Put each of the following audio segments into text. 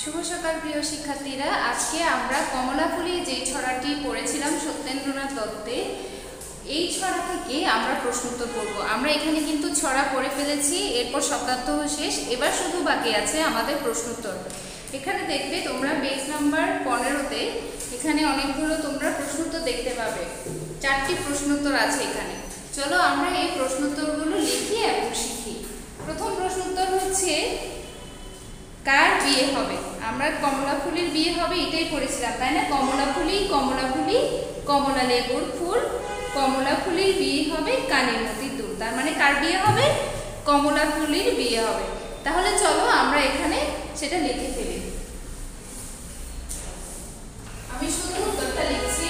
শুভ সকাল প্রিয় শিক্ষার্থীরা। আজকে আমরা কমলাফুলি যে ছড়াটি পড়েছিলাম সত্যেন্দ্রনাথ দত্তের, এই ছড়া থেকে আমরা প্রশ্নোত্তর করব। আমরা এখানে কিন্তু ছড়া পড়ে ফেলেছি, এরপর শব্দার্থ শেষ, এবার শুধু বাকি আছে আমাদের প্রশ্নোত্তর। এখানে দেখবে তোমরা পেজ নাম্বার 15-তে এখানে অনেকগুলো তোমরা প্রশ্নোত্তর দেখতে পাবে। 4টি প্রশ্নোত্তর আছে এখানে। চলো আমরা এই প্রশ্নোত্তরগুলো লিখি এবং শিখি। প্রথম প্রশ্নোত্তর হচ্ছে, কার বিয়ে হবে? আমরা কমলাফুলির বিয়ে হবে এটাই পড়েছিলাম, তাই না? কমলাফুলি কমলাফুলি কমলা লেবুর ফুল, কমলাফুলির বিয়ে হবে কানের মতির দুল। তার মানে কার বিয়ে হবে? কমলাফুলির বিয়ে হবে। তাহলে চলো আমরা এখানে সেটা লিখে ফেলি। আমি শুধু উত্তরটা লিখছি।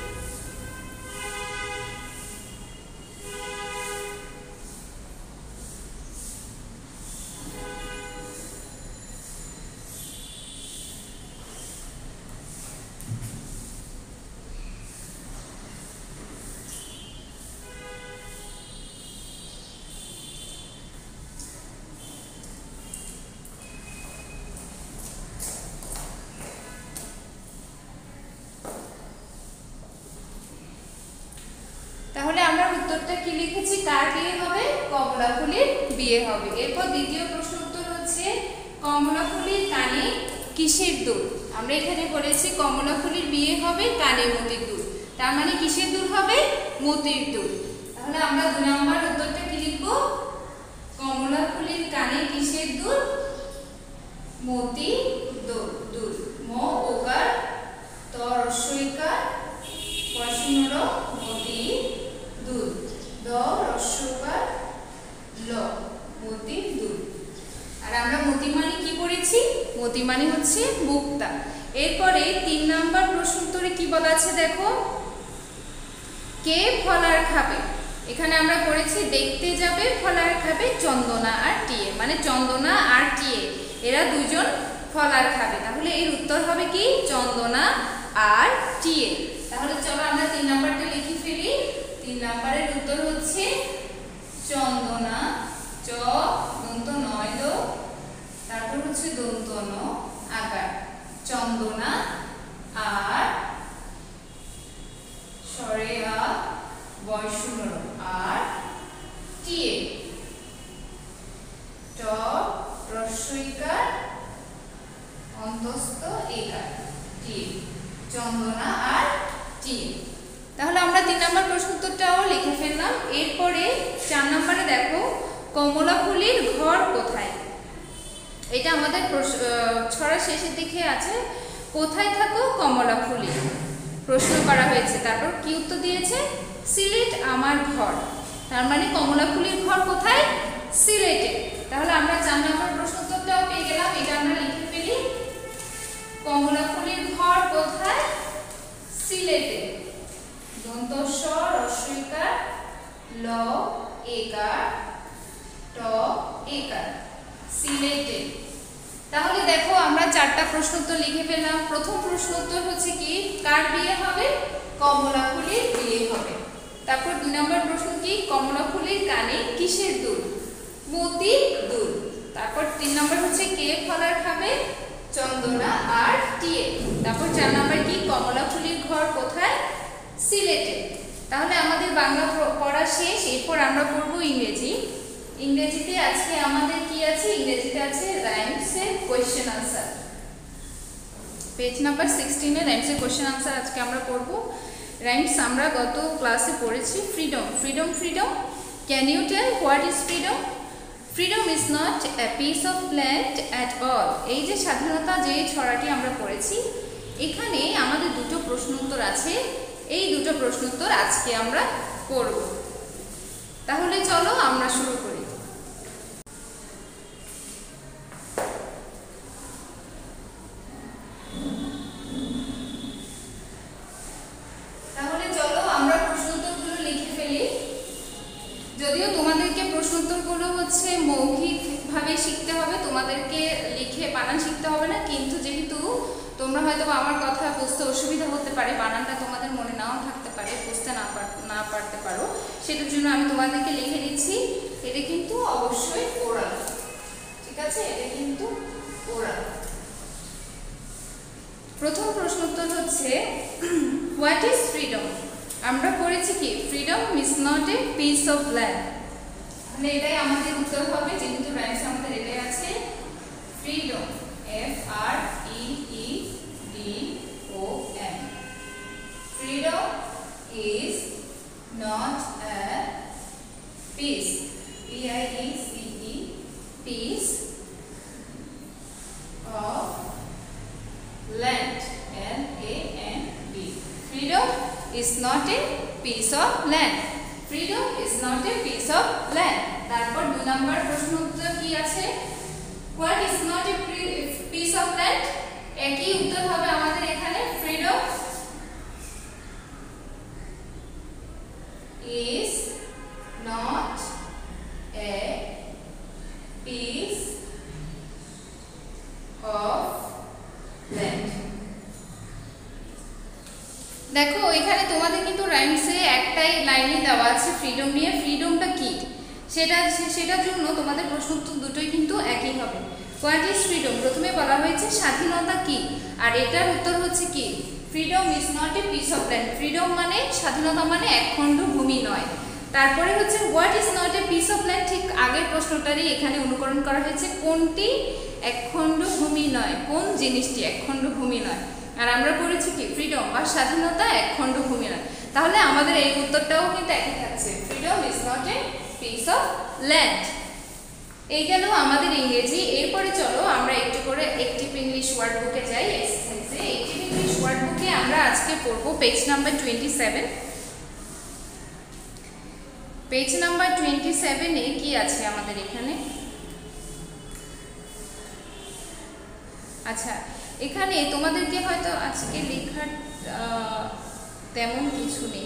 তাহলে আমরা উত্তরটা কি লিখেছি? কার বিয়ে হবে? কমলাফুলির বিয়ে হবে। এরপর দ্বিতীয় প্রশ্ন উত্তর হচ্ছে, কমলাফুলির কানে কিসের দুল? আমরা এখানে বলেছি কমলাফুলির বিয়ে হবে কানে মতির দুল, তার মানে কিসের দুল হবে? মতির দুল। তাহলে আমরা 2 নম্বর উত্তরটা কি লিখব? কমলাফুলির কানে কিসের দুল? মতির দুল। দুল ম ওকার ত রস্বইকার পয়সুনর মতি দুল, দ রস্বইকার ল মতির দুল। আর আমরা মতি মানে কি পড়েছি? মতি মানে হচ্ছে মুক্তা। এরপরে 3 নম্বর প্রশ্ন উত্তরে কি বলা আছে দেখো, কে ফলার খাবে? এখানে আমরা পড়েছি দেখতে যাবে ফলার খাবে চন্দনা আর টিয়ে, মানে চন্দনা আর টিয়ে এরা দুজন ফলার খাবে। তাহলে এর উত্তর হবে কি? চন্দনা আর টিয়ে। তাহলে চলো আমরা 3 নাম্বারটা লিখে ফেলি। 3 নাম্বারের উত্তর হচ্ছে চন্দনা, চ দন্ত নয় দ, তারপর হচ্ছে দন্ত ন আকার, চন্দনা আর সরে আ বয়সুনর আর টিয়ে, ট রস্বইকার অন্তস্থ একার টিয়ে, চন্দনা আর টিয়ে। তাহলে আমরা 3 নম্বর প্রশ্ন উত্তরটাও লিখে ফেললাম। এরপরে 4 নম্বরে দেখো, কমলাফুলির ঘর কোথায়? এটা আমাদের ছড়া শেষের দিকে আছে, কোথায় থাকো কমলাফুলি প্রশ্ন করা হয়েছে। তারপর কি উত্তর দিয়েছে? সিলেট আমার ঘর। তার মানে কমলাফুলির ঘর কোথায়? সিলেটে। তাহলে আমরা 4 নম্বর প্রশ্ন উত্তরটাও পেয়ে গেলাম, এটা আমরা লিখে ফেলি। কমলাফুলির ঘর কোথায়? সিলেটে। দন্ত স রস্বইকার ল একার ট একার, সিলেটে। তাহলে দেখো আমরা 4টা প্রশ্ন উত্তর লিখে ফেললাম। প্রথম প্রশ্ন উত্তর হচ্ছে কি? কার বিয়ে হবে? কমলাফুলির বিয়ে হবে। তারপর 2 নম্বর প্রশ্ন কি? কমলাফুলির কানে কিসের দুল? মতির দুল। তারপর 3 নম্বর হচ্ছে কে ফলার খাবে? চন্দনা আর টিয়ে। তারপর 4 নম্বর কি? কমলাফুলির ঘর কোথায়? সিলেটে। তাহলে আমাদের বাংলা পড়া শেষ। এরপর আমরা পড়ব ইংরেজি। ইংরেজিতে আজকে আমাদের কি আছে? ইংরেজিতে আছে রাইমস এর কোশ্চেন আনসার। পেজ নাম্বার 16 এ রাইমস এর কোশ্চেন আনসার আজকে আমরা পড়ব। রাইমস আমরা গত ক্লাসে পড়েছি freedom, freedom, freedom. Can you tell what is freedom? Freedom is not a piece of land at all. এই যে স্বাধীনতা যে ছড়াটি আমরা পড়েছি, এখানে আমাদের 2টো প্রশ্ন উত্তর আছে। এই 2টো প্রশ্ন উত্তর আজকে আমরা করব। তাহলে চলো আমরা শুরু করি। তাহলে চলো আমরা প্রশ্ন উত্তরগুলো লিখে ফেলি। যদিও তোমাদেরকে প্রশ্ন উত্তরগুলো হচ্ছে মৌখিকভাবে শিখতে হবে, তোমাদেরকে লিখে বানান শিখতে হবে না, কিন্তু যেহেতু তোমরা হয়তো আমার কথা বুঝতে অসুবিধা হতে পারে, বানানটা তোমাদের মনে নাও থাকতে পারে, বুঝতে না পারতে পারো, সেটার জন্য আমি তোমাদেরকে লিখে দিচ্ছি। এটা কিন্তু অবশ্যই ওরাল, ঠিক আছে? এটা কিন্তু ওরাল। Of land. মানে এটাই আমাদের উত্তর হবে, যেহেতু রাইমস আমাদের এটাই আছে। Freedom, FREEDOM, freedom is not a piece, PIECE, piece of land, LAND. Freedom is not a piece of land. Freedom is not a piece of land. তারপর 2 নম্বর প্রশ্ন উত্তর কি আছে? What is not a piece of land? একই উত্তর হবে আমাদের এখানে। Freedom is not a piece of land. দেখো এখানে তোমাদের কিন্তু রাইমসে একটাই লাইনে দেওয়া আছে ফ্রিডম নিয়ে। ফ্রিডমটা কি সেটার জন্য তোমাদের প্রশ্ন উত্তর দুটোই কিন্তু একই হবে। What is freedom? প্রথমে বলা হয়েছে স্বাধীনতা কি, আর এটার উত্তর হচ্ছে কি? Freedom is not a piece of land. Freedom মানে স্বাধীনতা মানে একখণ্ড ভূমি নয়। তারপরে হচ্ছে what is not a piece of land, ঠিক আগের প্রশ্নটারই এখানে অনুকরণ করা হয়েছে। কোনটি একখণ্ড ভূমি নয়, কোন জিনিসটি একখণ্ড ভূমি নয়। আর আমরা পড়েছি কি? ফ্রিডম বা স্বাধীনতা একখণ্ড ভূমি নয়। তাহলে আমাদের এই উত্তরটাও কিন্তু একই থাকছে, freedom is not a piece of land. এই গেল আমাদের ইংরেজি। এরপরে চলো আমরা একটু করে অ্যাক্টিভ ইংলিশ ওয়ার্ড বুকে যাই। এক্সারসাইজে অ্যাক্টিভ ইংলিশ ওয়ার্ড বুকে আমরা আজকে পড়ব পেজ নাম্বার 27। পেজ নাম্বার 27-এ কি আছে আমাদের এখানে? আচ্ছা, এখানে তোমাদেরকে হয়তো আজকে লেখার তেমন কিছু নেই।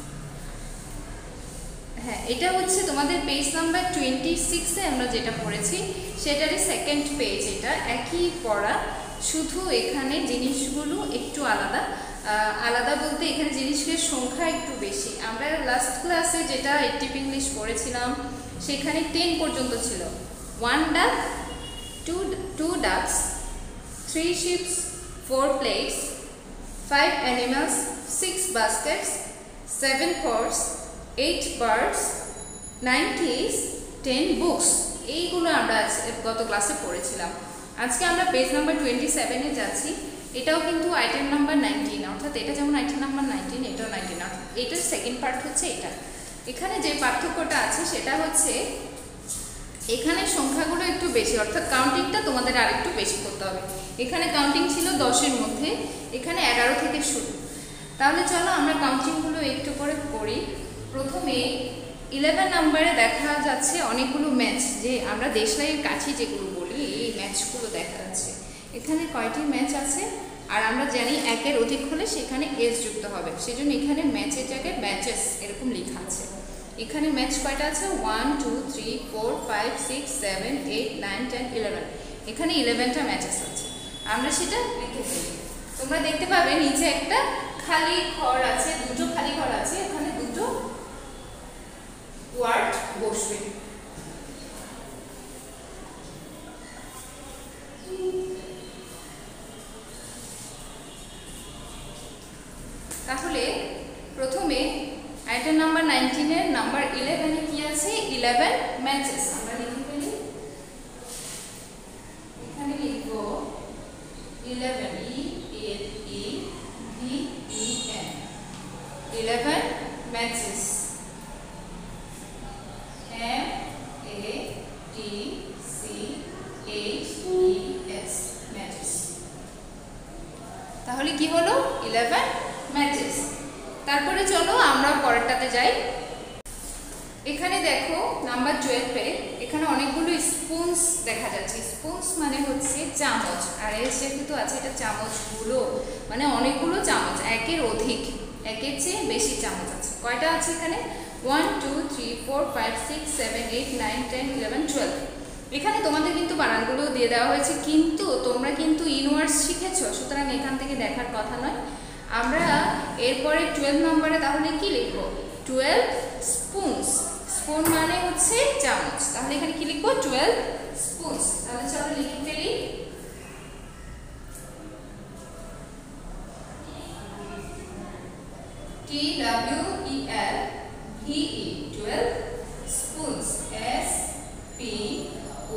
হ্যাঁ, এটা হচ্ছে তোমাদের পেজ নাম্বার 26-এ আমরা যেটা পড়েছি সেটারই সেকেন্ড পেজ। এটা একই পড়া, শুধু এখানে জিনিসগুলো একটু আলাদা। আলাদা বলতে এখানে জিনিসের সংখ্যা একটু বেশি। আমরা লাস্ট ক্লাসে যেটা অ্যাক্টিভ ইংলিশ পড়েছিলাম সেখানে 10 পর্যন্ত ছিল। 1 duck, 2 ducks, 3 ships, 4 plates, 5 animals, 6 baskets, 7 horses, 8 birds, 9 keys, 10 books। এইগুলো আমরা গত ক্লাসে পড়েছিলাম। আজকে আমরা পেজ নাম্বার 27-এ যাচ্ছি। এটাও কিন্তু আইটেম নাম্বার 19, অর্থাৎ এটা যেমন আইটেম নাম্বার 19, এটাও 19, অর্থাৎ এটার সেকেন্ড পার্ট হচ্ছে এটা। এখানে যে পার্থক্যটা আছে সেটা হচ্ছে এখানে সংখ্যাগুলো একটু বেশি, অর্থাৎ কাউন্টিংটা তোমাদের আরেকটু বেশি করতে হবে। এখানে কাউন্টিং ছিল 10-এর মধ্যে, এখানে 11 থেকে শুরু। তাহলে চলো আমরা কাউন্টিংগুলো একটু করে করি। প্রথমে 11 নম্বরে দেখা যাচ্ছে অনেকগুলো ম্যাচ, যে আমরা দেশলাইয়ের কাছে যেগুলো বলি এই ম্যাচগুলো দেখা যাচ্ছে। এখানে কয়টি ম্যাচ আছে? আর আমরা জানি 1-এর অধিক হলে সেখানে এস যুক্ত হবে, সেজন্য এখানে ম্যাচের জায়গায় ম্যাচেস এরকম লেখা আছে। এখানে ম্যাচ কয়টা আছে? 1 2 3 4 5 6 7 8 9 10 11। এখানে 11টা ম্যাচেস আছে, আমরা সেটা লিখে ফেলি। তোমরা দেখতে পাবে নিচে একটা খালি ঘর আছে, দুটো খালি ঘর আছে, ওখানে দুটো ওয়ার্ড বসবে। তাহলে প্রথমে আইটেম নাম্বার 19-এর নাম্বার 11-এ কি আছে? 11 ম্যাচেস। আমরা লিখে ফেলি, এখানে লিখব 11, ELEVEN, 11 ম্যাচেস, MATCHES, ম্যাচেস। তাহলে কি হলো? 11 ম্যাচেস। তারপরে চলো আমরা পরেরটাতে যাই। এখানে দেখো নাম্বার 12-এ এখানে অনেকগুলো স্পুনস দেখা যাচ্ছে। স্পুনস মানে হচ্ছে চামচ, আর এর যেহেতু আছে এটা চামচগুলো, মানে অনেকগুলো চামচ, 1-এর অধিক, 1-এর চেয়ে বেশি চামচ আছে। কয়টা আছে এখানে? 1 2 3 4 5 6 7 8 9 10 11 12। এখানে তোমাদের কিন্তু বানানগুলো দিয়ে দেওয়া হয়েছে, কিন্তু তোমরা কিন্তু ইনওয়ার্ডস শিখেছো, সুতরাং এখান থেকে দেখার কথা নয়। আমরা এরপরে 12 নম্বরে তাহলে কি লিখবো? 12 স্পুনস। স্পুন মানে হচ্ছে চামচ, তাহলে এখানে কি লিখবো? 12 স্পুনস। তাহলে চলো লিখে ফেলি। TWELVE, 12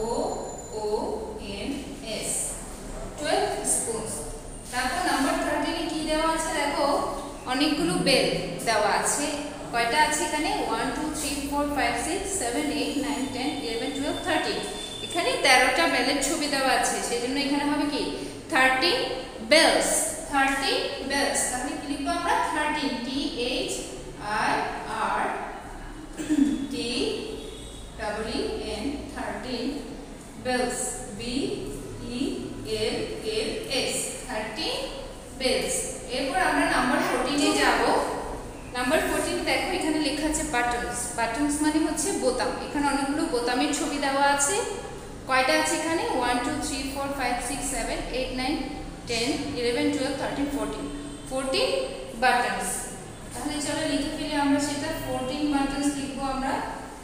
OONS 12 spoons. তারপর নাম্বার 13 এ কি দেওয়া আছে দেখো, অনেকগুলো বেল দেওয়া আছে। কয়টা আছে এখানে? 1 2 3 4 5 6 7 8 9 10 11 12 13। এখানে 13টা বেলের ছবি দেওয়া আছে, সেজন্য এখানে হবে কি 13 বেলস। 13 বেলস। তাহলে কি লিখবো আমরা? 13 T H I R T E N 13 bells B E L L S 13 bells। এরপর আমরা নাম্বার 14 এ যাব। নাম্বার 14 দেখো এখানে লেখা আছে বাটনস। বাটনস মানে হচ্ছে বোতাম। এখানে অনেকগুলো বোতামের ছবি দেওয়া আছে। কয়টা আছে এখানে? 1 2 3 4 5 6 7 8 9 10 11 12 13 14 14 বাটনস। তাহলে চলো লিখে ফেলি আমরা সেটা। 14 বাটনস লিখবো আমরা।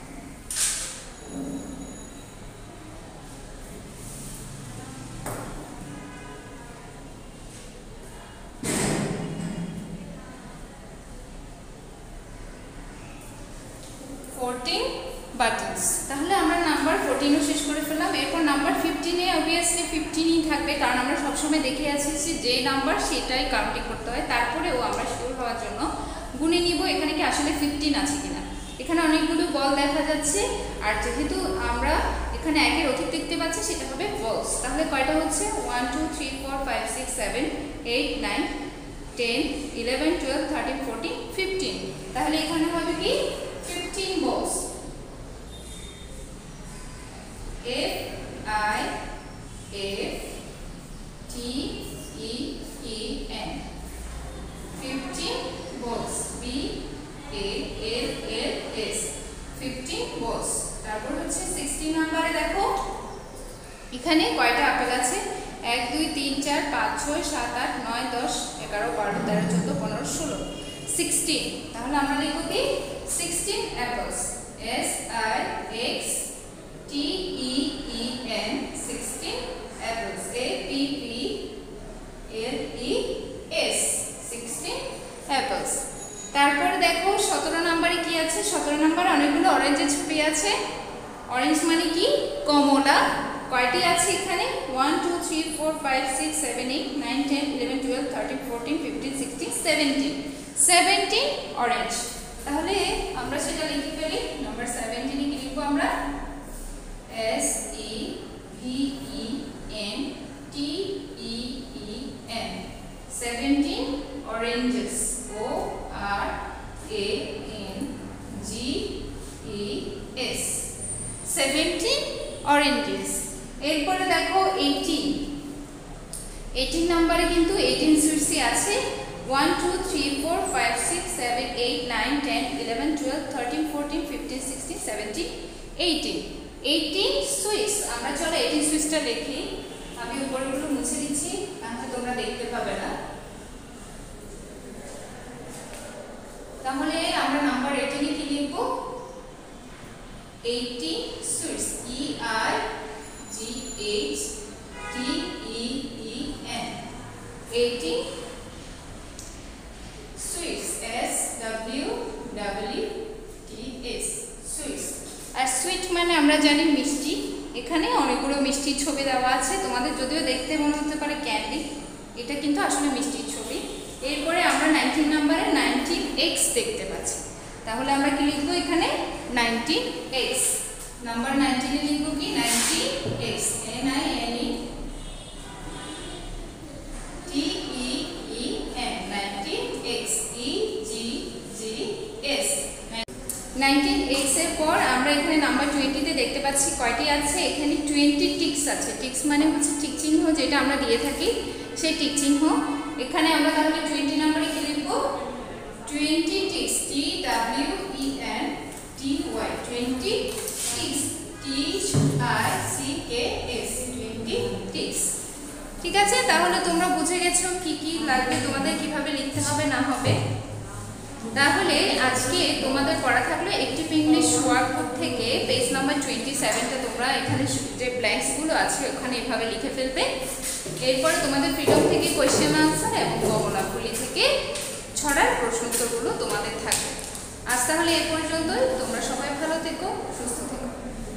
বাটনস। তাহলে আমরা নাম্বার 14 ও শেষ করে ফেললাম। এরপর নাম্বার 15 এ অবভিয়াসলি 15ই থাকবে, কারণ আমরা সবসময় দেখে আছি যে নাম্বার সেটাই কাউন্টিং করতে হয়। তারপরেও আমরা শিওর হওয়ার জন্য গুনে নিব এখানে কি আসলে 15 আছে কিনা। এখানে অনেকগুলো বল দেখা যাচ্ছে, আর যেহেতু আমরা এখানে একের অধিক দেখতে পাচ্ছি সেটা হবে বলস। তাহলে কয়টা হচ্ছে? 1 2 3 4 5 6 7 8 9 10 11 12 13 14 15। তাহলে এখানে হবে কি 15 বলস। F I F T E E N 15 balls B A L L S 15 balls। তারপর হচ্ছে 16 নম্বরে দেখো এখানে কয়টা আপেল আছে? 1 2 3 4 5 6 7 8 9 10 11 12 13 14 15 16 16। তাহলে আমরা লিখব কি 16 apples S I X T E E N 16 apples A P P L E S 16 apples। তারপর দেখো 17 নম্বরে কি আছে? 17 নম্বরে অনেকগুলো অরেঞ্জের ছবি আছে। অরেঞ্জ মানে কি? কমলা। কয়টি আছে এখানে? 1 2 3 4 5 6 7 8 9 10 11 12 13 14 15 16 17 17 অরেঞ্জ। তাহলে আমরা সেটা লিখে ফেলি। নাম্বার 17 এ কি লিখবো আমরা? S E V E N T E E N 17 oranges O R A N G E S 17 oranges। এরপরে দেখো 18 নম্বরে কিন্তু 18 সুইটসই আছে। 1 2 3 4 5 6 7 8 9 10 11 12 13 14 15 16 17 18 18 সুইটস। আমরা চলো 18 সুইটসটা লিখি। আমি উপরগুলো মুছে দিচ্ছি, তাহলে তোমরা দেখতে পাবে না। তাহলে আমরা নাম্বার 18 এ কি লিখব? 18 sweets E I G H T E E N 18 sweets S W W T S sweets. আর সুইট মানে আমরা জানি মিষ্টি। এখানে অনেকগুলো মিষ্টির ছবি দেওয়া আছে। তোমাদের যদিও দেখতে মনে হতে পারে ক্যান্ডি, এটা কিন্তু আসলে মিষ্টির ছবি। এরপরে আমরা 19 নম্বরে 19x দেখতে পাচ্ছি। তাহলে আমরা কি লিখবো এখানে? 19x। নাম্বার 19 এ লিখবো কি? 19x N I N E T E E N 19x E G G S 19x এর পর আমরা এখানে নাম্বার 20 তে দেখতে পাচ্ছি কয়টি আছে? এখানে 20 টিক্স আছে। টিক্স মানে হচ্ছে টিক চিহ্ন, যেটা আমরা দিয়ে থাকি সেই টিক চিহ্ন। এখানে আমরা তাহলে 20 নম্বরে কি লিখব? 20 ticks T W E N T Y 20 ticks T I C K S 20 ticks. ঠিক আছে, তাহলে তোমরা বুঝে গেছো কি কি লাগবে তোমাদের, কিভাবে লিখতে হবে না হবে। তাহলে আজকে তোমাদের পড়া থাকলো একটিভ ইংলিশ ওয়ার্কবুক থেকে পেজ নাম্বার 27টা তোমরা এখানে যে ব্ল্যাঙ্কসগুলো আছে ওখানে এভাবে লিখে ফেলবে। এরপরে তোমাদের ফ্রিডম থেকে কোয়েশ্চেন আনসার এবং কমলাপুলি থেকে ছড়ার প্রশ্নোত্তরগুলো তোমাদের থাকবে। আজ তাহলে এ পর্যন্তই। তোমরা সবাই ভালো থেকো, সুস্থ থেকো।